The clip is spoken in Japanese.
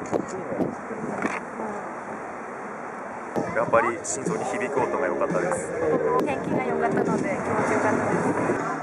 やっぱり心臓に響く音が良かったです。 天気が良かったので気持ちよかったです。